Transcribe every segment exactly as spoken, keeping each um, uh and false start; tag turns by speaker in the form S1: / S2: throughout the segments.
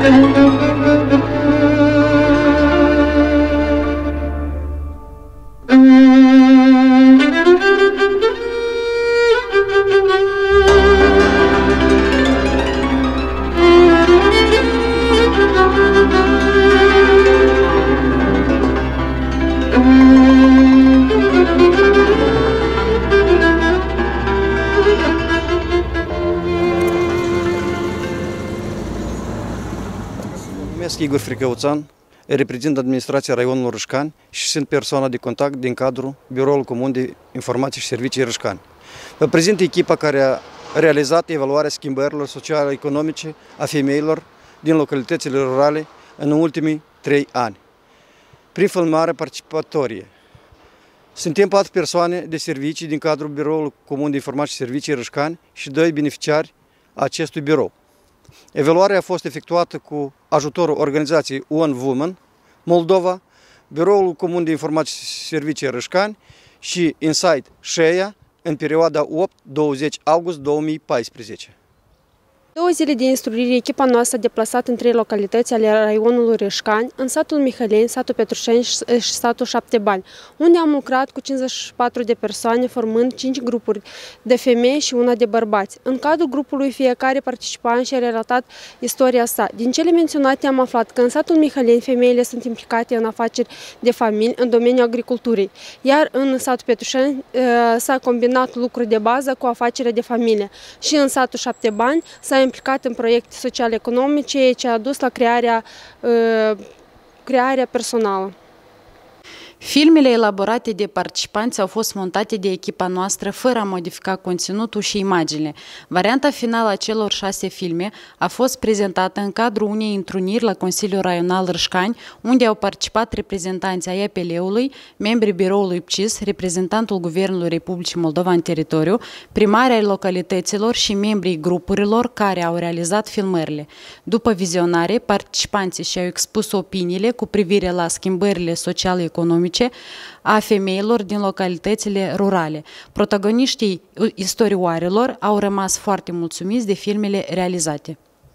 S1: Igor Fricăuțan, reprezint administrația raionului Râșcani și sunt persoana de contact din cadrul Biroului Comun de Informații și Servicii Râșcani. Vă prezint echipa care a realizat evaluarea schimbărilor sociale-economice a femeilor din localitățile rurale în ultimii trei ani. Prin filmare participatorie. Suntem patru persoane de servicii din cadrul Biroului Comun de Informații și Servicii Râșcani și doi beneficiari a acestui birou. Evaluarea a fost efectuată cu ajutorul organizației One Woman Moldova, Biroul Comun de Informații și Servicii Râșcani și Insight Sheia în perioada opt douăzeci august două mii paisprezece.
S2: Două zile de instruire, echipa noastră a deplasat în trei localități ale raionului Râșcani, în satul Mihaleni, satul Petrușeni și satul Șapte Bani, unde am lucrat cu cincizeci și patru de persoane, formând cinci grupuri de femei și una de bărbați. În cadrul grupului, fiecare participant și-a relatat istoria sa. Din cele menționate am aflat că în satul Mihaleni femeile sunt implicate în afaceri de familie în domeniul agriculturii, iar în satul Petrușeni s-a combinat lucruri de bază cu afacerea de familie și în satul Șapte Bani s-a implicat în proiecte sociale-economice, ce a dus la crearea, uh, crearea personală.
S3: Filmele elaborate de participanți au fost montate de echipa noastră fără a modifica conținutul și imaginile. Varianta finală a celor șase filme a fost prezentată în cadrul unei întruniri la Consiliul Raional Râșcani, unde au participat reprezentanții ai A P L-ului, membrii biroului P C I S, reprezentantul Guvernului Republicii Moldova în teritoriu, primarii ai localităților și membrii grupurilor care au realizat filmările. După vizionare, participanții și-au expus opiniile cu privire la schimbările sociale-economice a femeilor din localitățile rurale. Protagoniștii istorioarelor au rămas foarte mulțumiți de filmele realizate.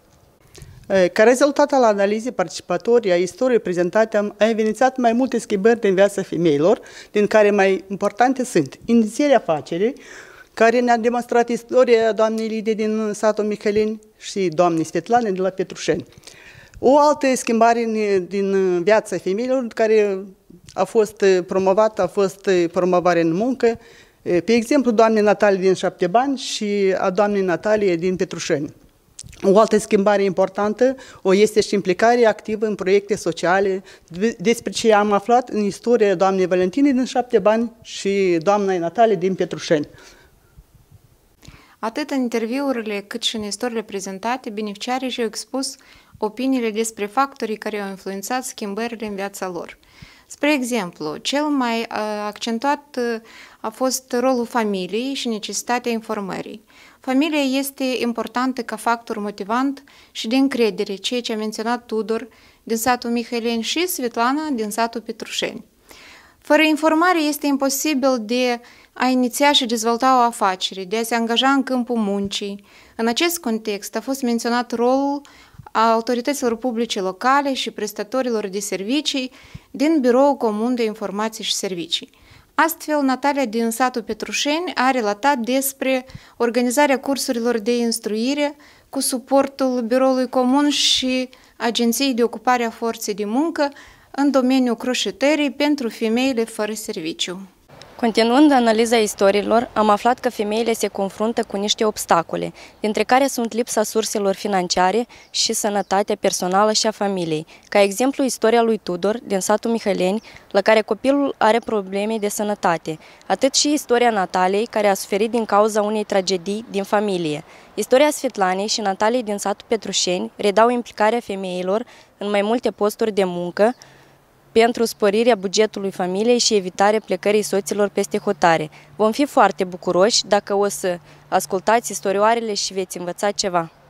S4: Ca rezultat al analizei participatorii a istoriei prezentate, am evidențiat mai multe schimbări din viața femeilor, din care mai importante sunt inițierea afacerii, care ne-a demonstrat istoria doamnei Lidie din satul Mihaleni și doamnei Svetlane de la Petrușeni. O altă schimbare din viața femeilor care a fost promovată, a fost promovare în muncă, pe exemplu, doamnei Natalie din Șapte Bani și a doamnei Natalie din Petrușeni. O altă schimbare importantă o este și implicarea activă în proiecte sociale, despre ce am aflat în istoria doamnei Valentine din Șapte Bani și doamnei Natalie din Petrușeni.
S5: Atât în interviurile cât și în istoriile prezentate, beneficiarii și-au expus opiniile despre factorii care au influențat schimbările în viața lor. Spre exemplu, cel mai accentuat a fost rolul familiei și necesitatea informării. Familia este importantă ca factor motivant și de încredere, ceea ce a menționat Tudor din satul Mihaleni și Svetlana din satul Petrușeni. Fără informare este imposibil de a iniția și dezvolta o afacere, de a se angaja în câmpul muncii. În acest context a fost menționat rolul a autorităților publice locale și prestatorilor de servicii din Biroul Comun de Informații și Servicii. Astfel, Natalia din satul Petrușeni a relatat despre organizarea cursurilor de instruire cu suportul Biroului Comun și Agenției de Ocupare a Forței de Muncă în domeniul croșetării pentru femeile fără serviciu.
S6: Continuând analiza istoriilor, am aflat că femeile se confruntă cu niște obstacole, dintre care sunt lipsa surselor financiare și sănătatea personală și a familiei. Ca exemplu, istoria lui Tudor, din satul Mihaleni, la care copilul are probleme de sănătate, atât și istoria Nataliei, care a suferit din cauza unei tragedii din familie. Istoria Svetlanei și Nataliei din satul Petrușeni redau implicarea femeilor în mai multe posturi de muncă, pentru sporirea bugetului familiei și evitarea plecării soților peste hotare. Vom fi foarte bucuroși dacă o să ascultați istorioarele și veți învăța ceva.